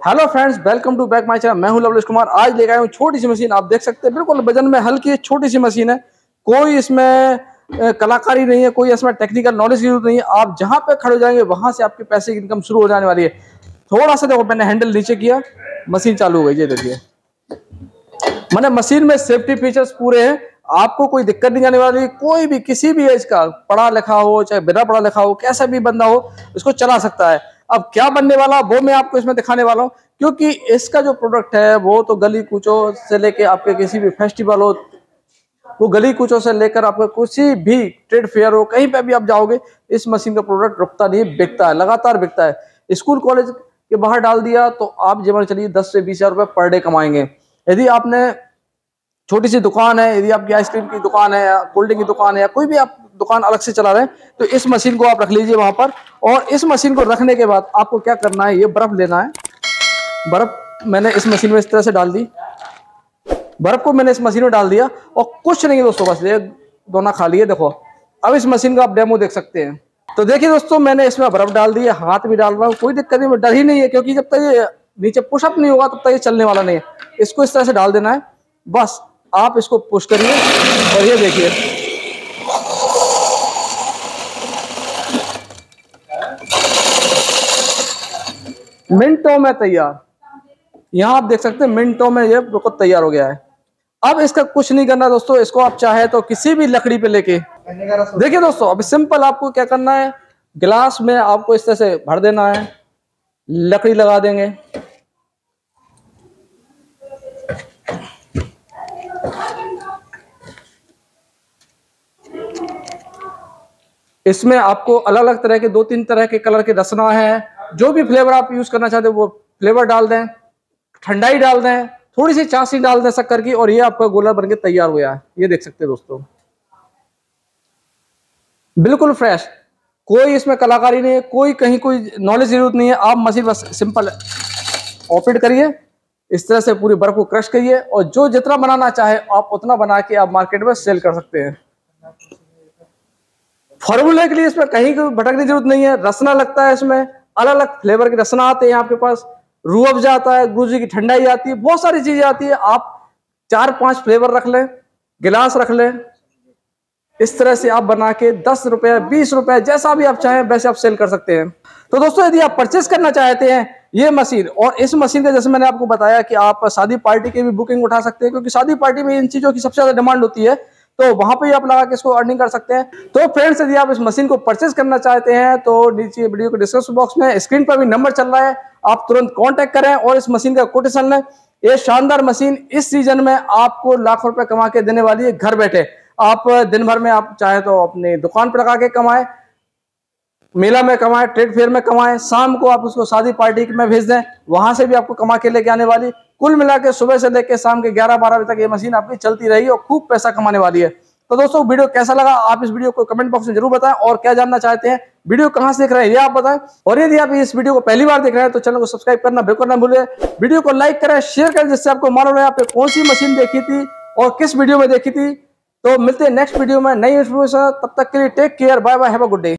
Hello friends, welcome to back my channel. मैं हूं लवलेश कुमार। आज लेकर आया हूं छोटी सी मशीन। आप देख सकते हैं बिल्कुल वजन में हल्की छोटी सी मशीन है। कोई इसमें कलाकारी नहीं है, कोई इसमें टेक्निकल नॉलेज की जरूरत नहीं है। आप जहां पे खड़े हो जाएंगे वहां से आपके पैसे की इनकम शुरू हो जाने वाली है। थोड़ा सा देखो, मैंने हैंडल नीचे किया, मशीन चालू हो गई। ये देखिए, मैंने मशीन में सेफ्टी फीचर्स पूरे हैं। आपको कोई दिक्कत नहीं आने वाली। कोई भी किसी भी एज का पढ़ा लिखा हो चाहे बिना पढ़ा लिखा हो, कैसा भी बंदा हो, इसको चला सकता है। अब क्या बनने वाला वो मैं आपको इसमें दिखाने वाला हूँ, क्योंकि इसका जो प्रोडक्ट है वो तो गली कूचों से लेके आपके किसी भी फेस्टिवल हो, वो गली कूचों से लेकर आपका किसी भी ट्रेड फेयर हो, कहीं पे भी आप जाओगे, इस मशीन का प्रोडक्ट रुकता नहीं, बिकता है, लगातार बिकता है। स्कूल कॉलेज के बाहर डाल दिया तो आप जब चलिए 10 से 20 हजार रुपये पर डे कमाएंगे। यदि आपने छोटी सी दुकान है, यदि आपकी आइसक्रीम की दुकान है या कोल्ड ड्रिंक की दुकान है या कोई भी आप दुकान अलग से चला रहे हैं, तो इस मशीन को आप रख लीजिए वहां पर। और इस मशीन को रखने के बाद आपको क्या करना है, ये बर्फ लेना है। बर्फ मैंने इस मशीन में इस तरह से डाल दी। बर्फ को मैंने इस मशीन में डाल दिया और कुछ नहीं दोस्तों, बस ये दोना खाली है। देखो, अब इस मशीन का आप डेमो देख सकते हैं। तो देखिए दोस्तों, मैंने इसमें बर्फ डाल दी है, हाथ भी डाल रहा हूँ, कोई दिक्कत नहीं, डर ही नहीं है, क्योंकि जब तक ये नीचे पुशअप नहीं होगा तब तक ये चलने वाला नहीं है। इसको इस तरह से डाल देना है, बस आप इसको पुश करिए और ये देखिए, मिनटों में तैयार। यहां आप देख सकते हैं मिनटों में ये बिल्कुल तैयार हो गया है। अब इसका कुछ नहीं करना दोस्तों, इसको आप चाहे तो किसी भी लकड़ी पे लेके देखिए दोस्तों। अब सिंपल आपको क्या करना है, गिलास में आपको इस तरह से भर देना है, लकड़ी लगा देंगे, इसमें आपको अलग अलग तरह के 2-3 तरह के कलर के रसना है। जो भी फ्लेवर आप यूज करना चाहते हो वो फ्लेवर डाल दें, ठंडाई डाल दें, थोड़ी सी चाशनी डाल दें शक्कर की, और ये आपका गोला बनके तैयार हो गया है। ये देख सकते हैं दोस्तों, बिल्कुल फ्रेश, कोई इसमें कलाकारी नहीं है, कोई कहीं कोई नॉलेज की जरूरत नहीं है। आप मशीन बस सिंपल ऑपरेट करिए, इस तरह से पूरी बर्फ को क्रश करिए, और जो जितना बनाना चाहे आप उतना बना के आप मार्केट में सेल कर सकते हैं। फॉर्मूले के लिए इसमें कहीं कोई भटकने की जरूरत नहीं है। रसना लगता है, इसमें अलग अलग फ्लेवर के रसना आते हैं आपके पास, रूह अफ़ज़ा आता है, गुरुजी की ठंडाई आती है, बहुत सारी चीजें आती है। आप 4-5 फ्लेवर रख लें, गिलास रख लें, इस तरह से आप बना के 10 रुपए 20 रुपए जैसा भी आप चाहें वैसे आप सेल कर सकते हैं। तो दोस्तों, यदि आप परचेस करना चाहते हैं ये मशीन, और इस मशीन का जैसे मैंने आपको बताया कि आप शादी पार्टी की भी बुकिंग उठा सकते हैं, क्योंकि शादी पार्टी में इन चीजों की सबसे ज्यादा डिमांड होती है, तो वहां पे आप लगा के इसको अर्निंग कर सकते हैं। तो फ्रेंड्स, यदि आप इस मशीन को परचेस करना चाहते हैं तो नीचे वीडियो के डिस्क्रिप्शन बॉक्स में स्क्रीन पर भी नंबर चल रहा है, आप तुरंत कांटेक्ट करें और इस मशीन का कोटेशन लें। ये शानदार मशीन इस सीजन में आपको लाखों रुपए कमा के देने वाली है घर बैठे। आप दिन भर में आप चाहे तो अपनी दुकान पर लगा के कमाएं, मेला में कमाएं, ट्रेड फेयर में कमाएं, शाम को आप उसको शादी पार्टी में भेज दें, वहां से भी आपको कमा के लेके आने वाली। कुल मिला के सुबह से लेकर शाम के 11-12 बजे तक ये मशीन आपकी चलती रहेगी और खूब पैसा कमाने वाली है। तो दोस्तों, वीडियो कैसा लगा आप इस वीडियो को कमेंट बॉक्स में जरूर बताएं, और क्या जानना चाहते हैं, वीडियो कहां से देख रहे हैं ये आप बताएं। और यदि आप इस वीडियो को पहली बार देख रहे हैं तो चैनल को सब्सक्राइब करना बिल्कुल ना भूलें। वीडियो को लाइक करें, शेयर करें, जिससे आपको मालूम रहे आपने कौन सी मशीन देखी थी और किस वीडियो में देखी थी। तो मिलते हैं नेक्स्ट वीडियो में नई इन्फॉर्मेशन। तब तक के लिए take care, bye bye, have a good day.